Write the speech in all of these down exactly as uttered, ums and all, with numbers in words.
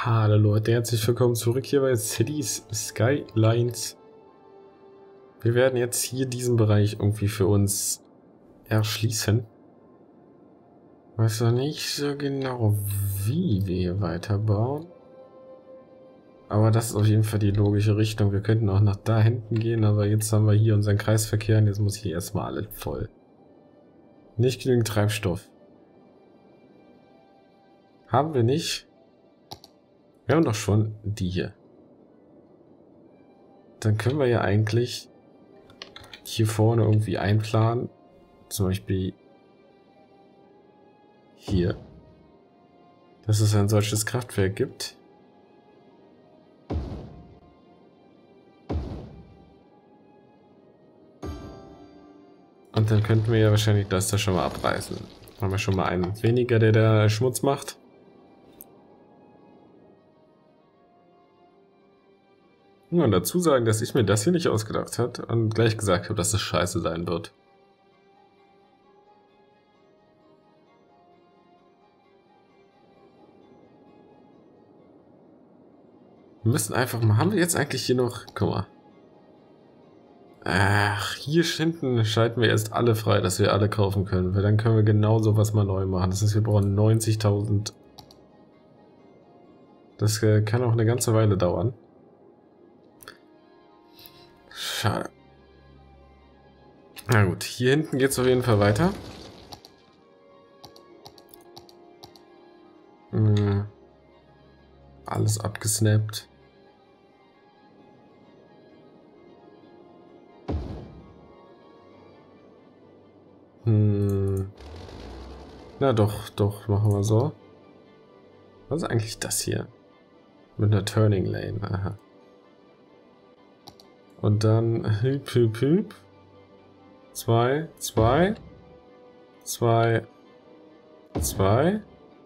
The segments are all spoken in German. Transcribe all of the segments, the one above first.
Hallo Leute, herzlich willkommen zurück hier bei Cities Skylines. Wir werden jetzt hier diesen Bereich irgendwie für uns erschließen. Weiß noch nicht so genau, wie wir hier weiterbauen. Aber das ist auf jeden Fall die logische Richtung. Wir könnten auch nach da hinten gehen, aber jetzt haben wir hier unseren Kreisverkehr und jetzt muss hier erstmal alles voll. Nicht genügend Treibstoff. Haben wir nicht. Wir haben doch schon die hier. Dann können wir ja eigentlich hier vorne irgendwie einplanen. Zum Beispiel hier. Dass es ein solches Kraftwerk gibt. Und dann könnten wir ja wahrscheinlich das da schon mal abreißen. Haben wir schon mal einen weniger, der da Schmutz macht. Und dazu sagen, dass ich mir das hier nicht ausgedacht habe und gleich gesagt habe, dass es scheiße sein wird. Wir müssen einfach mal... Haben wir jetzt eigentlich hier noch... Guck mal. Ach, hier hinten schalten wir erst alle frei, dass wir alle kaufen können. Weil dann können wir genau sowas mal neu machen. Das heißt, wir brauchen neunzigtausend. Das kann auch eine ganze Weile dauern. Schade. Na gut, hier hinten geht es auf jeden Fall weiter. Hm. Alles abgesnappt. Hm. Na doch, doch, machen wir so. Was ist eigentlich das hier? Mit einer Turning Lane, aha. Und dann hüp, hüp, hüp. Zwei, zwei. Zwei. Zwei.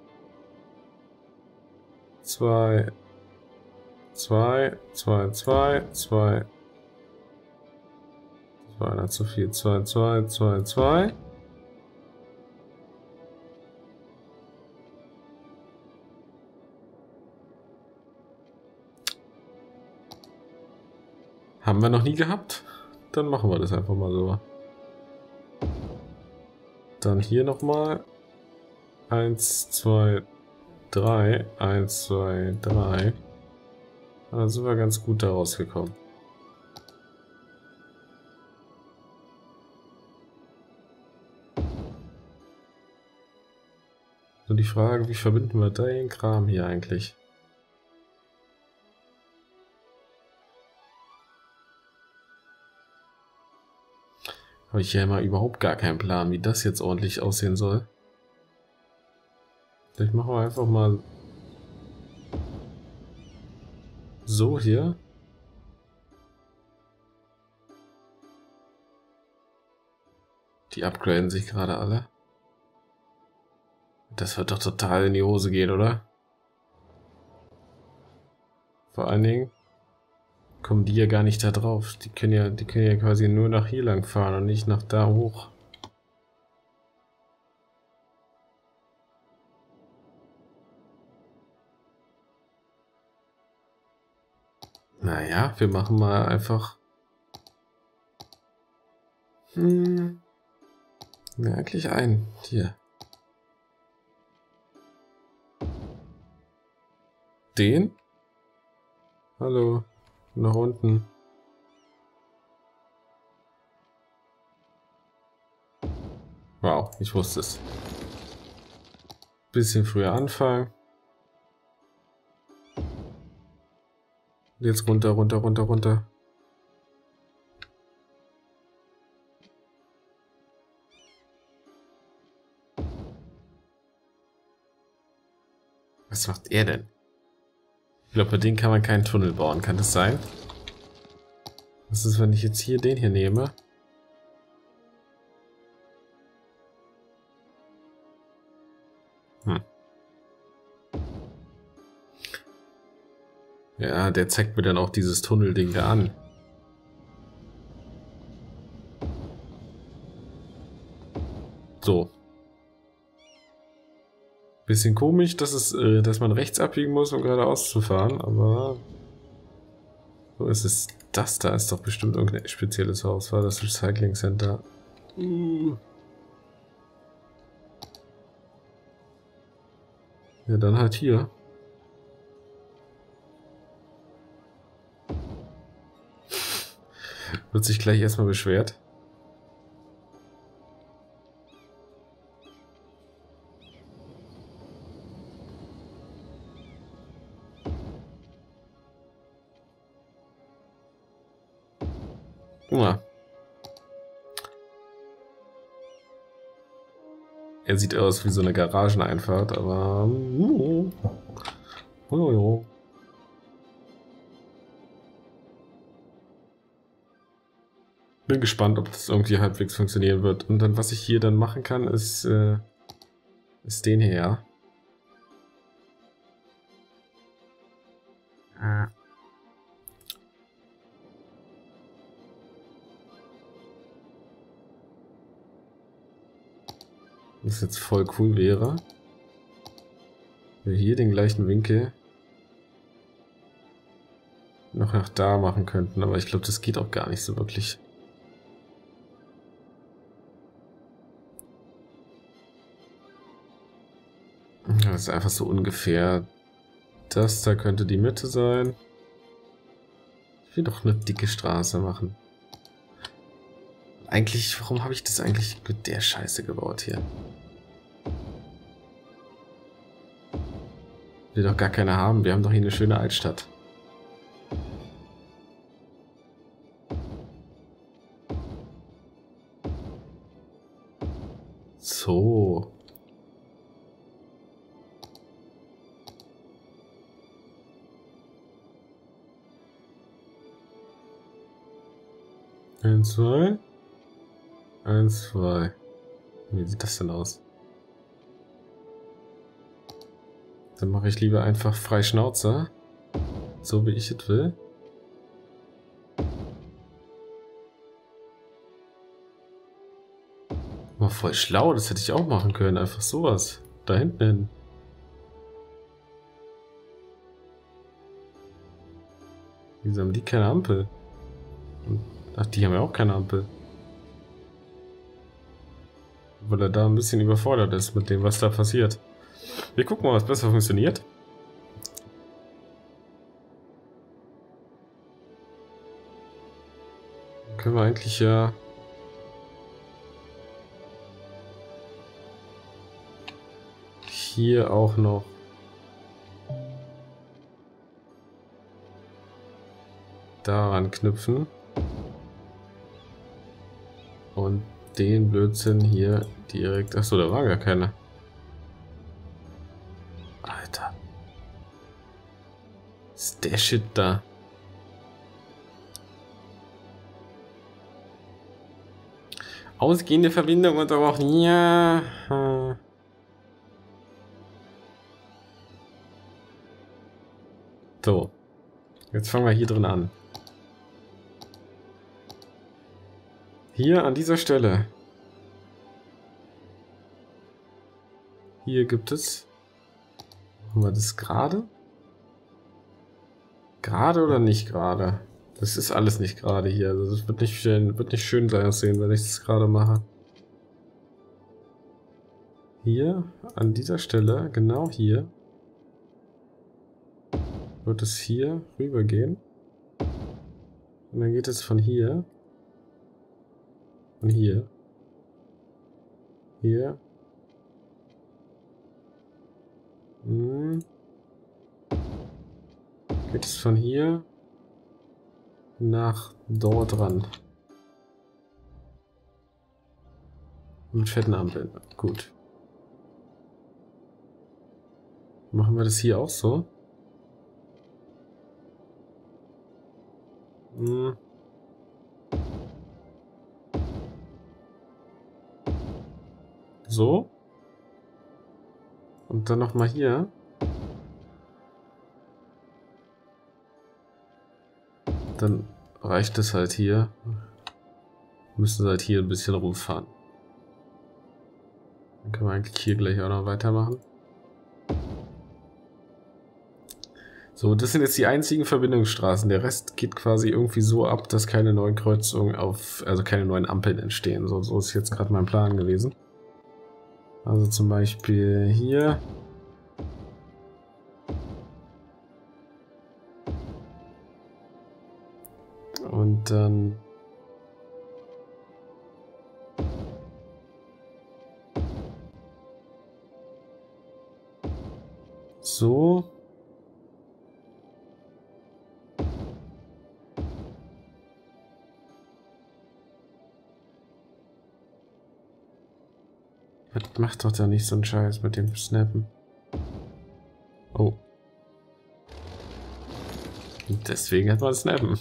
Zwei. Zwei. Zwei, zwei, zwei. Das war einer zu viel. Zwei, zwei, zwei, zwei. Haben wir noch nie gehabt? Dann machen wir das einfach mal so. Dann hier nochmal. Eins, zwei, drei. Eins, zwei, drei. Da sind wir ganz gut da rausgekommen. So die Frage, wie verbinden wir den Kram hier eigentlich? Habe ich ja immer überhaupt gar keinen Plan, wie das jetzt ordentlich aussehen soll. Vielleicht machen wir einfach mal so hier. Die upgraden sich gerade alle. Das wird doch total in die Hose gehen, oder? Vor allen Dingen kommen die ja gar nicht da drauf. Die können ja, die können ja quasi nur nach hier lang fahren und nicht nach da hoch. Naja, wir machen mal einfach... Hm... Merklich ein. Hier. Den? Hallo. Nach unten. Wow, ich wusste es. Bisschen früher anfangen. Jetzt runter, runter, runter, runter. Was macht er denn? Ich glaube, bei denen kann man keinen Tunnel bauen. Kann das sein? Was ist, wenn ich jetzt hier den hier nehme? Hm. Ja, der zeigt mir dann auch dieses Tunnelding da an. So. Bisschen komisch, dass es, äh, dass man rechts abbiegen muss, um geradeaus zu fahren, aber so ist es. Das da ist doch bestimmt irgendein spezielles Haus, war das Recycling Center? Uh. Ja, dann halt hier. Wird sich gleich erstmal beschwert. Guck mal. Er sieht aus wie so eine Garageneinfahrt, aber... Uh, uh, uh. Bin gespannt, ob das irgendwie halbwegs funktionieren wird. Und dann, was ich hier dann machen kann, ist, äh, ist den hier. Ah. Was jetzt voll cool wäre, wenn wir hier den gleichen Winkel noch nach da machen könnten, aber ich glaube, das geht auch gar nicht so wirklich. Das ist einfach so ungefähr. Das da könnte die Mitte sein. Ich will doch eine dicke Straße machen. Eigentlich, warum habe ich das eigentlich mit der Scheiße gebaut hier? Will doch gar keine haben. Wir haben doch hier eine schöne Altstadt. So. Eins, zwei. Eins, zwei. Wie sieht das denn aus? Dann mache ich lieber einfach frei Schnauze. So wie ich es will. War voll schlau, das hätte ich auch machen können. Einfach sowas. Da hinten hin. Wieso haben die keine Ampel? Ach, die haben ja auch keine Ampel. Weil er da ein bisschen überfordert ist mit dem, was da passiert. Wir gucken mal, was besser funktioniert. Dann können wir eigentlich ja... hier auch noch... daran knüpfen. Und den Blödsinn hier direkt... Achso, da war gar keiner. Alter. Was ist der Shit da? Ausgehende Verbindung unterbrochen. Ja. So. Jetzt fangen wir hier drin an. Hier an dieser Stelle. Hier gibt es... Machen wir das gerade? Gerade oder nicht gerade? Das ist alles nicht gerade hier. Also das wird nicht schön, wird nicht schön sein aussehen, wenn ich das gerade mache. Hier an dieser Stelle, genau hier, wird es hier rüber gehen. Und dann geht es von hier. Von hier. Hier. Hm. Geht es von hier nach dort ran. Mit fetten Ampeln. Gut. Machen wir das hier auch so? Hm. So. Und dann nochmal hier. Dann reicht es halt hier. Müssen halt hier ein bisschen rumfahren. Dann können wir eigentlich hier gleich auch noch weitermachen. So, das sind jetzt die einzigen Verbindungsstraßen. Der Rest geht quasi irgendwie so ab, dass keine neuen Kreuzungen auf, also keine neuen Ampeln entstehen. So, so ist jetzt gerade mein Plan gewesen. Also zum Beispiel hier. Und dann... So. Macht doch da nicht so einen Scheiß mit dem Snappen. Oh. Und deswegen hat man Snappen.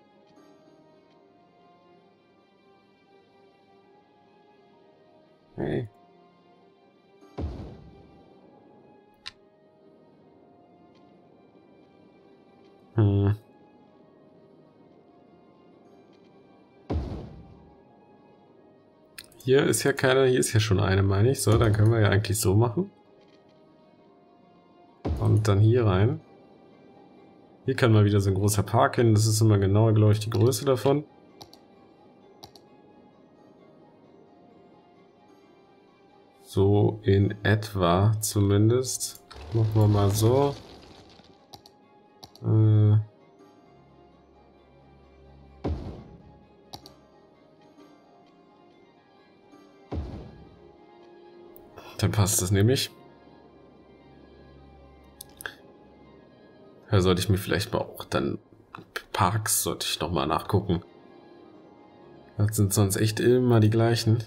Hey. Hm. Hier ist ja keine, hier ist ja schon eine, meine ich. So, dann können wir ja eigentlich so machen. Und dann hier rein. Hier kann mal wieder so ein großer Park hin. Das ist immer genau, glaube ich, die Größe davon. So in etwa zumindest. Machen wir mal so. Äh... Dann passt das nämlich. Da sollte ich mir vielleicht mal auch dann Parks sollte ich noch mal nachgucken. Das sind sonst echt immer die gleichen.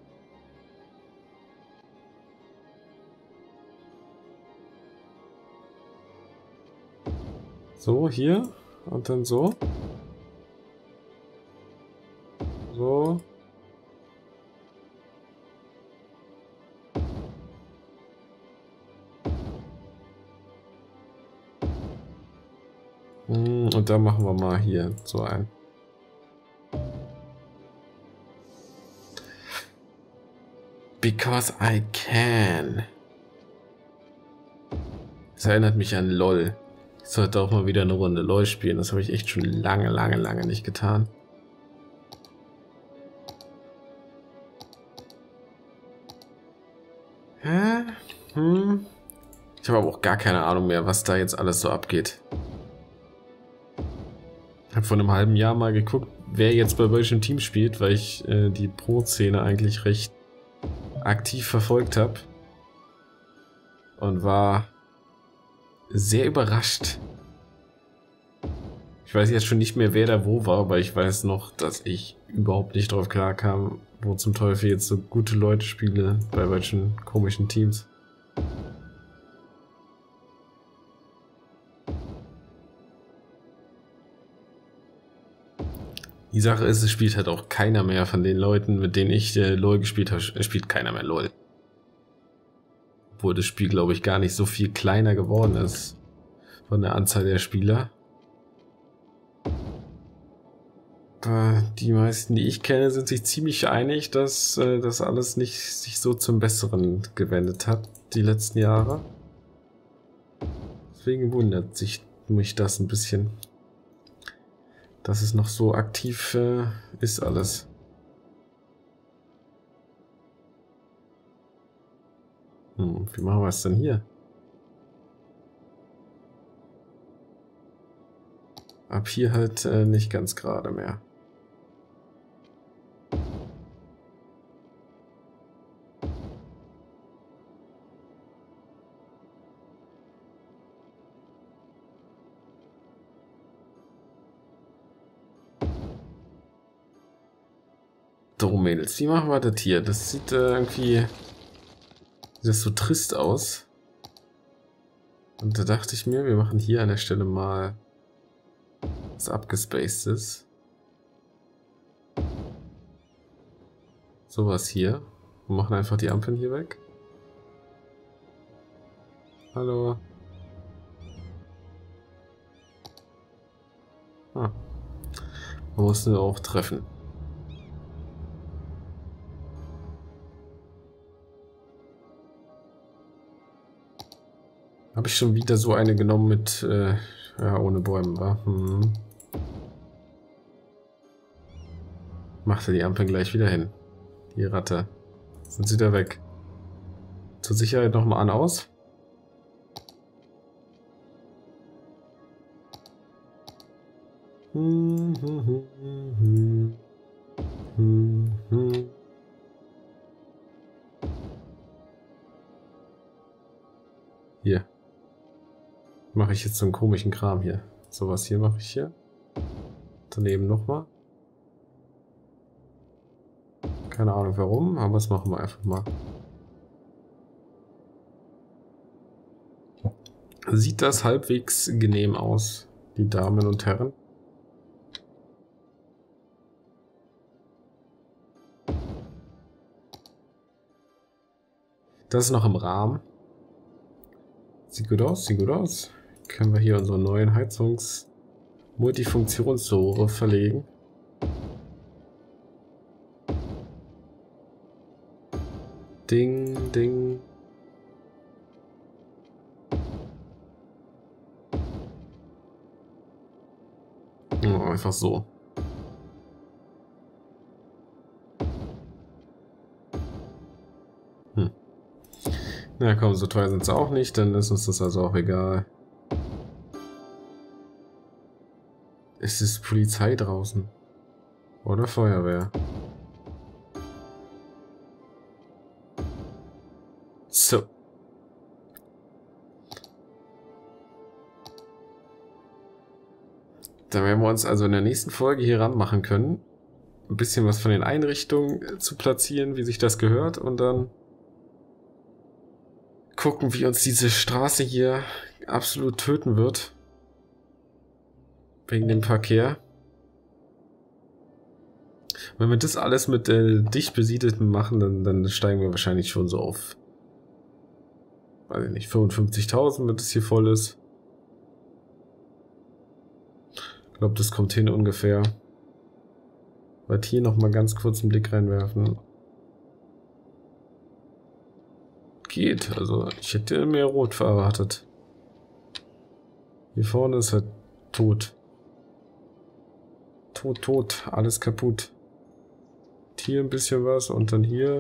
So, hier und dann so. So. Und da machen wir mal hier so ein. Because I can. Das erinnert mich an LOL. Ich sollte auch mal wieder eine Runde LOL spielen. Das habe ich echt schon lange, lange, lange nicht getan. Hä? Hm? Ich habe aber auch gar keine Ahnung mehr, was da jetzt alles so abgeht. Ich habe vor einem halben Jahr mal geguckt, wer jetzt bei welchem Team spielt, weil ich äh, die Pro-Szene eigentlich recht aktiv verfolgt habe. Und war sehr überrascht. Ich weiß jetzt schon nicht mehr, wer da wo war, aber ich weiß noch, dass ich überhaupt nicht drauf klar kam, wo zum Teufel jetzt so gute Leute spiele, bei welchen komischen Teams. Die Sache ist, es spielt halt auch keiner mehr von den Leuten, mit denen ich äh, LoL gespielt habe, spielt keiner mehr LoL. Obwohl das Spiel, glaube ich, gar nicht so viel kleiner geworden ist von der Anzahl der Spieler. Aber die meisten, die ich kenne, sind sich ziemlich einig, dass äh, das alles nicht sich so zum Besseren gewendet hat, die letzten Jahre. Deswegen wundert sich mich das ein bisschen, dass es noch so aktiv äh, ist alles. Hm, wie machen wir es denn hier? Ab hier halt äh, nicht ganz gerade mehr. So, Mädels, wie machen wir das hier? Das sieht äh, irgendwie sieht das so trist aus. Und da dachte ich mir, wir machen hier an der Stelle mal was abgespacedes. Sowas hier. Und machen einfach die Ampeln hier weg. Hallo. Ah. Man muss nur auch treffen. Habe ich schon wieder so eine genommen mit, äh, ja, ohne Bäumen, wa? Hm. Macht er die Ampel gleich wieder hin. Die Ratte. Sind sie da weg. Zur Sicherheit nochmal an aus. Hm, hm, hm, hm, hm, hm. Hier. Mache ich jetzt so einen komischen Kram hier. Sowas hier mache ich hier. Daneben nochmal. Keine Ahnung warum, aber das machen wir einfach mal. Sieht das halbwegs genehm aus, die Damen und Herren? Das ist noch im Rahmen. Sieht gut aus, sieht gut aus. Können wir hier unsere neuen Heizungs-Multifunktionsrohre verlegen. Ding, ding. Oh, einfach so. Hm. Na komm, so teuer sind sie auch nicht, dann ist uns das also auch egal. Es ist Polizei draußen. Oder Feuerwehr. So. Da werden wir uns also in der nächsten Folge hier ranmachen können. Ein bisschen was von den Einrichtungen zu platzieren, wie sich das gehört. Und dann gucken, wie uns diese Straße hier absolut töten wird. Wegen dem Verkehr. Wenn wir das alles mit äh, dicht besiedelten machen, dann, dann steigen wir wahrscheinlich schon so auf, weiß ich nicht, fünfundfünfzigtausend, wenn das hier voll ist. Ich glaube, das kommt hin ungefähr. Werde hier nochmal ganz kurz einen Blick reinwerfen. Geht, also ich hätte mehr Rot erwartet. Hier vorne ist er tot. Tot, tot, alles kaputt. Hier ein bisschen was und dann hier.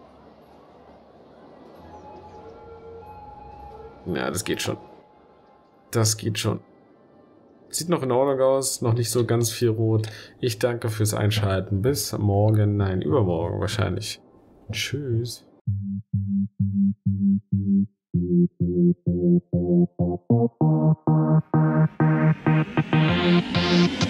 Ja, das geht schon. Das geht schon. Sieht noch in Ordnung aus, noch nicht so ganz viel Rot. Ich danke fürs Einschalten. Bis morgen, nein, übermorgen wahrscheinlich. Tschüss. Thank you.